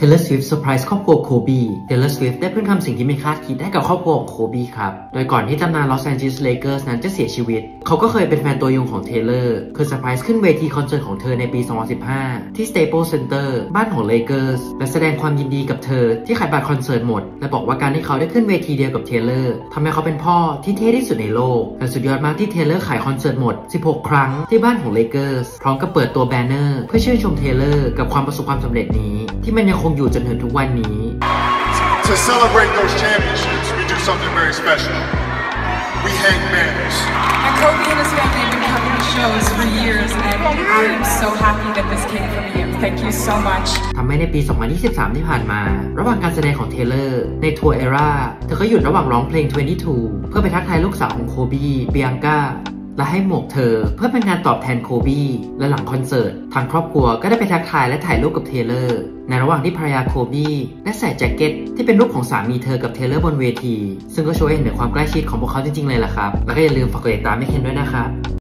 Taylor Swift เซอร์ไพรส์ครอบครัวโคบี Taylor Swift ได้เพิ่งทำสิ่งที่ไม่คาดคิดให้กับครอบครัวของโคบีครับโดยก่อนที่ตำนานลอสแอนเจลิสเลเกอร์สนั้นจะเสียชีวิตเขาก็เคยเป็นแฟนตัวยงของ Taylor คือเซอร์ไพรส์ขึ้นเวทีคอนเสิร์ตของเธอในปี 2015 ที่ Staples Center บ้านของ Lakers และแสดงความยินดีกับเธอที่ขายบัตรคอนเสิร์ตหมดและบอกว่าการที่เขาได้ขึ้นเวทีเดียวกับ Taylor ทำให้เขาเป็นพ่อที่เท่ที่สุดในโลกและสุดยอดมากที่ Taylor ขายคอนเสิร์ตหมด 16 ครั้งที่บ้านของ Lakers พร้อมกับเปิดตัวแบนเนอร์เพื่อชื่นชม Taylor กับความประสบความสำเร็จนี้ที่มันยังคงอยู่จนถึงทุกวันนี้ To celebrate those championships, we do something very special. We hang banners. And Kobe and his family have been coming to shows for years, and I am so happy that this came from you. Thank you so much. ทำให้ในปี 2023 ที่ผ่านมาระหว่างการแสดงของ Taylor ในทัวร์เอราเธอก็หยุดระหว่างร้องเพลง 22 เพื่อไปทักทายลูกสาวของโคบีเบียงกาและให้หมวกเธอเพื่อเป็นการตอบแทนโคบีและหลังคอนเสิร์ตทางครอบครัวก็ได้ไปทักทายและถ่ายรูปกับเทเลอร์ในระหว่างที่ภรรยาโคบีได้ใส่แจ็คเก็ตที่เป็นรูปของสามีเธอกับเทเลอร์บนเวทีซึ่งก็ช่วยให้เห็นถึงความใกล้ชิดของพวกเขาจริงๆเลยล่ะครับแล้วก็อย่าลืมฝากกดติดตามให้เคนด้วยนะครับ